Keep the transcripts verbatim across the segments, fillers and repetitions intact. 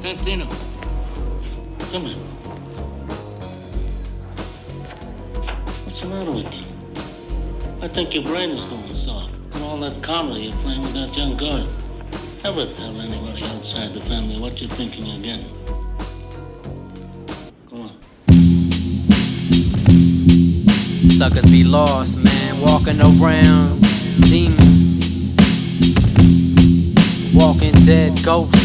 Santino, come here. What's the matter with you? I think your brain is going soft. And all that comedy you're playing with that young girl. Never tell anybody outside the family what you're thinking again. Come on. Suckers be lost, man, walking around, demons, walking dead ghosts.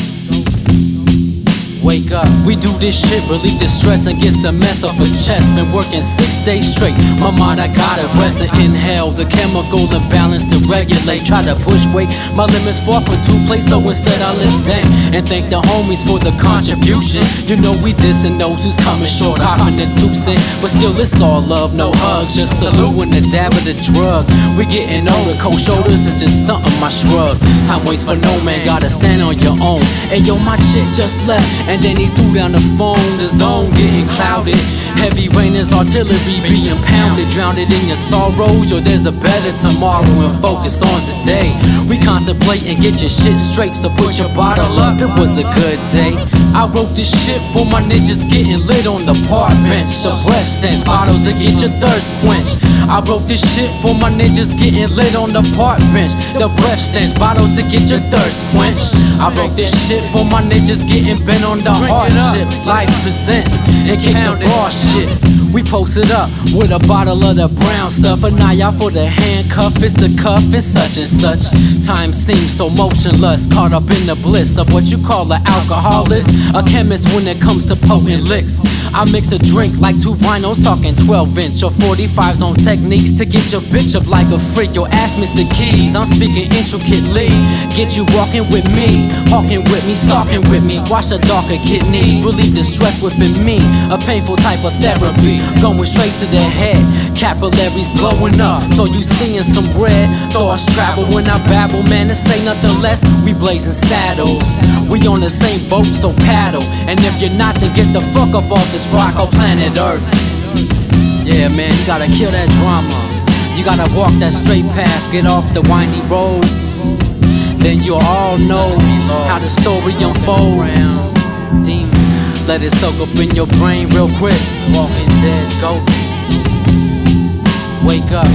Wake up, we do this shit, relieve the stress and get some mess off a chest. Been working six days straight, my mind I gotta rest and inhale the chemical imbalance to regulate. Try to push weight, my limits far from two plates, so instead I live dang and thank the homies for the contribution. You know we dissing those who's coming short, hopping the two cent, but still it's all love, no hugs, just salute and a dab of the drug. We getting older, cold shoulders is just something I shrug. Time waits for no man, gotta stand on your own. Hey yo, my chick just left, and then he threw down the phone. The zone getting clouded, heavy rain is artillery being pounded. Drown it in your sorrows, or there's a better tomorrow, and focus on today. We contemplate and get your shit straight, so put your bottle up, it was a good day. I wrote this shit for my niggas getting lit on the park bench. The breath stands, bottles to get your thirst quenched. I wrote this shit for my niggas getting lit on the park bench. The breath stands, bottles to get your thirst quenched. I wrote this shit for my niggas getting bent on the hardships life presents and kick the raw shit. We posted up with a bottle of the brown stuff, an eye out for the handcuff, it's the cuff and such and such. Time seems so motionless, caught up in the bliss of what you call an alcoholist, a chemist when it comes to potent licks. I mix a drink like two rhinos talking twelve inch or forty-fives on techniques to get your bitch up like a freak. Yo, ask Mister Keys, I'm speaking intricately. Get you walking with me, hawking with me, stalking with me. Wash the darker kidneys, relieve the stress within me. A painful type of therapy, going straight to the head. Capillaries blowing up, so you seeing some red. Thoughts travel when I babble, man, this ain't nothing less. We blazing saddles, we on the same boat, so paddle. And if you're not, then get the fuck up off this rock on planet Earth. Yeah, man, you gotta kill that drama. You gotta walk that straight path, get off the windy roads. Then you'll all know how the story unfolds. Demon, let it soak up in your brain real quick. Walking dead ghosts. Wake up.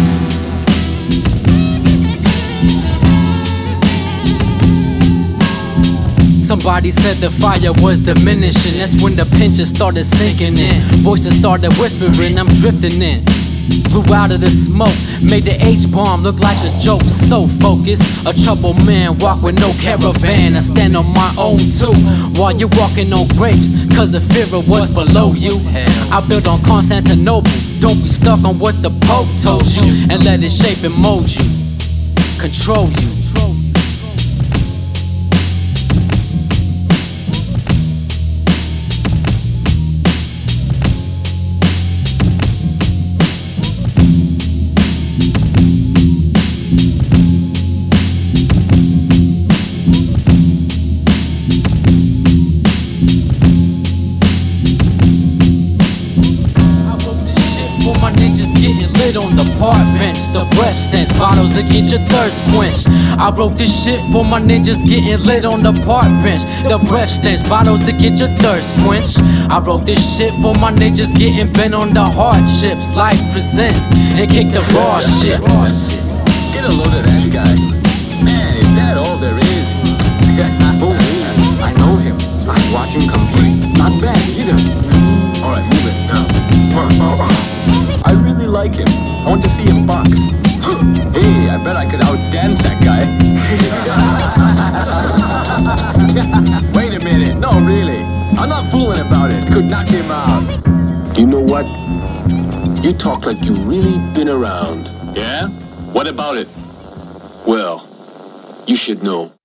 Somebody said the fire was diminishing. That's when the pinches started sinking in. Voices started whispering, I'm drifting in. Blew out of the smoke, made the H-bomb look like a joke. So focused, a troubled man walk with no caravan. I stand on my own too, while you're walking on grapes, cause the fear of what's below you. I built on Constantinople, don't be stuck on what the Pope told you, and let it shape and mold you, control you. On the park bench, the breath stands, bottles to get your thirst quenched. I wrote this shit for my ninjas getting lit on the park bench. The breath stands, bottles to get your thirst quenched. I wrote this shit for my ninjas getting bent on the hardships life presents and kick the raw shit. Get a load of that guy. Man, is that all there is? Oh, I know him. I watch him compete. Not bad either. Alright, move it now. I really like him. I want to see him box. Hey, I bet I could outdance that guy. Wait a minute. No, really. I'm not fooling about it. Could knock him out. You know what? You talk like you really been around. Yeah? What about it? Well, you should know.